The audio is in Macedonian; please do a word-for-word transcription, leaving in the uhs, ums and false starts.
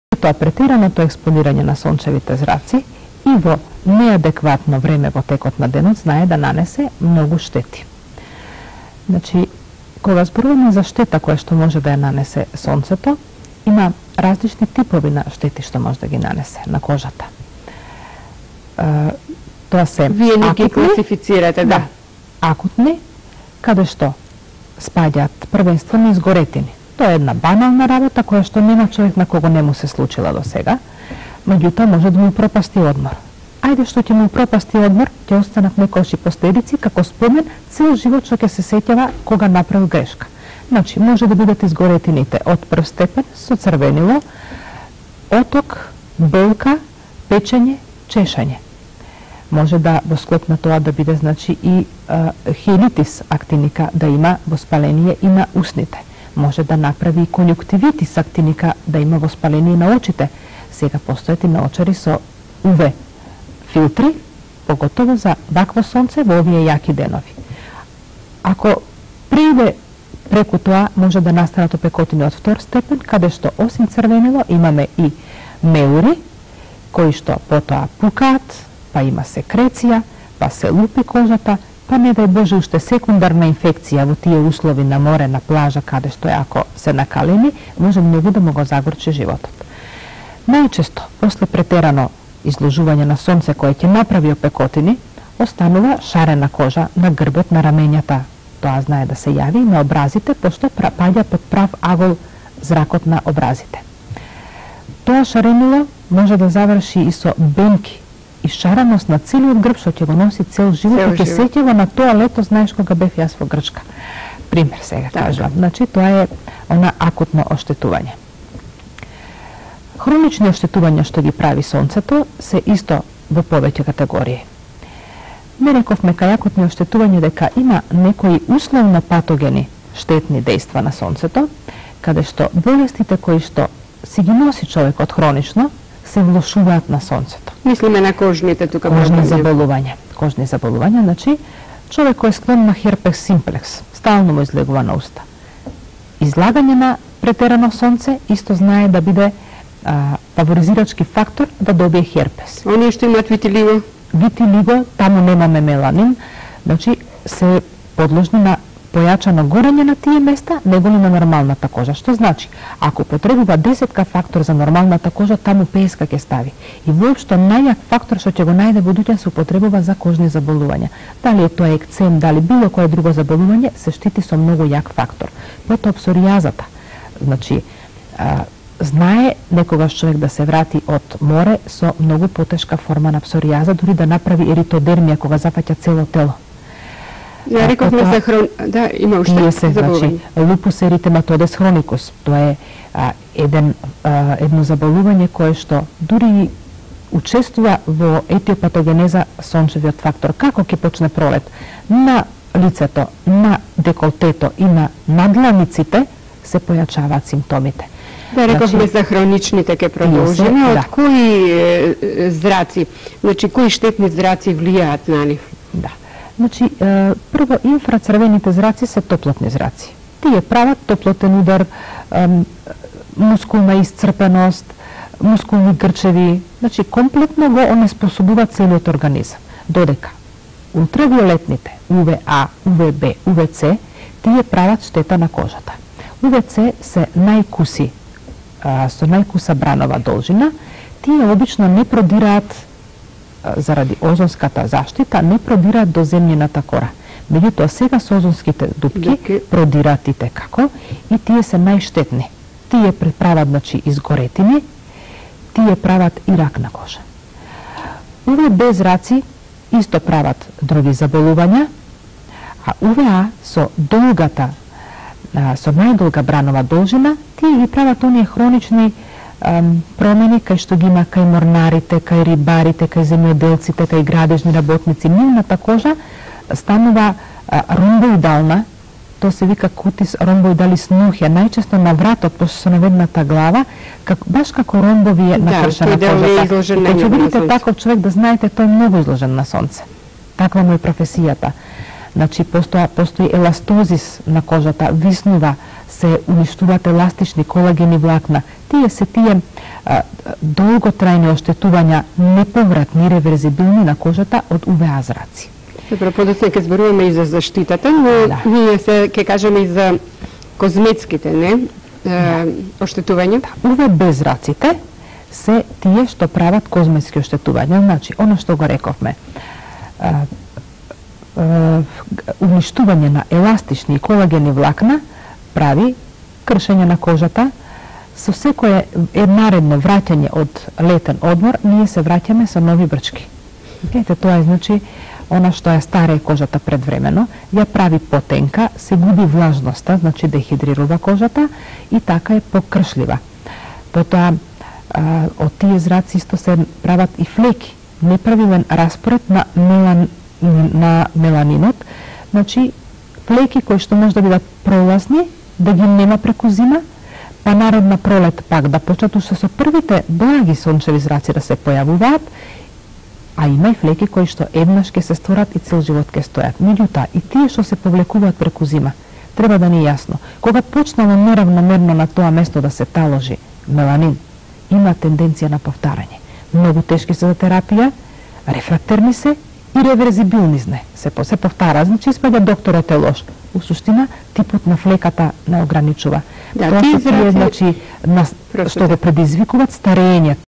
Тоа претираното експонирање на сончевите зраци и во неадекватно време во текот на денот знае да нанесе многу штети. Значи, кога зборуваме за штета која што може да ја нанесе сонцето, има различни типови на штети што може да ги нанесе на кожата. Е, тоа се Вие не ги класифицирате, да. да. Акутни, каде што спаѓаат првенствено изгоретини. Тоа е една банална работа која што нема човек на кого не му се случила до сега, меѓутоа може да му пропасти одмор. Ајде што ќе му пропасти одмор, ќе останат некои последици како спомен цел живот што ќе се сеќава кога направил грешка. Значи, може да бидат изгоретините од прв степен со црвенило, оток, болка, печење, чешање. Може да во склоп на тоа да биде значи и а, хелитис актиника да има воспаление и на усните. Може да направи и конјуктивитис актиника да има воспаление на очите. Сега постојат и наочари со У В филтри, поготово за вакво сонце во овие јаки денови. Ако пријде преку тоа, може да настанат опекотини од втор степен, каде што осим црвенило имаме и меури, кои што потоа пукаат, па има секреција, па се лупи кожата, па не дај Боже уште секундарна инфекција во тие услови на море, на плажа, каде што ако се накалеми, може многу да му го загорчи животот. Најчесто, после претерано изложување на сонце кое ќе направи опекотини, останува шарена кожа на грбот, на рамењата. Тоа знае да се јави на образите, пошто паѓа под прав агол зракот на образите. Тоа шаренило може да заврши и со бенки и шареност на целиот грб што ќе го носи цел живот и ќе сеќава на тоа лето, знаеш кога бев јас во Грчка. Пример сега кажувам. Значи тоа е она акутно оштетување. Хронични оштетувања што ги прави сонцето се исто во повеќе категории. Не рековме кај акутни оштетување дека има некои условно патогени штетни дејства на сонцето, каде што болестите кои што си ги носи човекот хронично се влошуваат на сонцето. Мислиме на кожните тука кожни заболувања. Кожни заболувања, значи човек кој е склон на херпес симплекс, стално му излегува на уста. Излагање на претерано сонце исто знае да биде а, фаворизирачки фактор да добие херпес. Оние што имаат витилиго? Витилиго, таму немаме меланин, значи се подложни на појачано горење на тие места, него ли на нормалната кожа. Што значи? Ако потребува десетка фактор за нормалната кожа, таму петдесетка ќе стави. И воопшто најак фактор што ќе го најде будуќен се употребува за кожни заболувања. Дали е тоа екцем, дали било кое друго заболување, се штити со многу јак фактор. Потоа псоријазата. Значи, а, знае некогаш човек да се врати од море со многу потешка форма на псоријаза, дури да направи еритодермија кога запаќа цело тело. Ja, рековме за хрон... Да, има уште се, значи, лупус еритематодес хроникус. Тоа е а, еден, а, едно заболување кое што дури учествува во етиопатогенеза сончевиот фактор. Како ќе почне пролет? На лицето, на деколтето и на надланиците се појачаваат симптомите. Да, рековме значи, за хроничните ке продолжиме. Од да. Кои е, зраци, значи кои штетни зраци влијаат на нив? Да. Значи, прво, инфрацрвените зраци се топлотни зраци. Тие прават топлотен удар, мускулна исцрпеност, мускулни грчеви, значи комплетно го онеспособува целиот организам. Додека ултравиолетните, У В А, У В Б, У В С, тие прават штета на кожата. У В С се најкуси, со најкуса бранова должина, тие обично не продираат заради озонската заштита, не продираат до земјината кора. Меѓутоа сега со озонските дупки продираат и текако и тие се најштетни. Тие прават значи изгоретини, тие прават и рак на кожа. У В Б зраци исто прават други заболувања, а У В А со долгата, со најдолга бранова должина, тие ги прават оние хронични промени кај што ги има кај морнарите, кај рибарите, кај земјоделците, кај градежни работници. Нивната кожа станува ромбоидална, тоа се вика кутис ромбоидалис нухја, најчесто на вратот, пошто со наведната глава, как, баш како ромбови е накршена да, кожата. И кога ќе видите таков човек, да знаете, тој е многу изложен на сонце. Таква му е професијата. Значи постоја, постои еластозис на кожата, виснува, се уништуваат еластични колагени влакна. Тие се тие а, долготрајни оштетувања, неповратни, реверзибилни на кожата од УВА зраци. Добро, подоцна ќе зборуваме и за заштитата, но да. ние се ќе кажеме и за козметските, не? Е, да. Оштетувања. Да. УВБ зраците се тие што прават козметски оштетувања. Значи, оно што го рековме, а, а, уништување на еластични и колагени влакна прави кршење на кожата. Со секое наредно враќање од летен одмор, ние се враќаме со нови брчки. Ете, тоа е, значи, она што ја старе кожата предвремено, ја прави потенка, се губи влажноста, значи дехидрирува кожата и така е покршлива. Потоа, а, од тие зраци исто се прават и флеки, неправилен распоред на, мелан, на меланинот, значи флеки кои што може да бидат пролазни, да ги нема преку зима, па наредна пролет пак да почнат уште со првите благи сончеви зраци да се појавуваат, а има и флеки кои што еднаш ќе се створат и цел живот ќе стојат. Меѓутоа, и тие што се повлекуваат преку зима, треба да ни е јасно. Кога почнало неравномерно на тоа место да се таложи меланин, има тенденција на повтарање. Многу тешки се за терапија, рефрактерни се и реверзибилни сне. Се, се повтара, значи испаѓа докторот е лош. У суштина, типот на флеката не ограничува. Да, тоа тие се тие, значи, на, што го предизвикуваат старењето.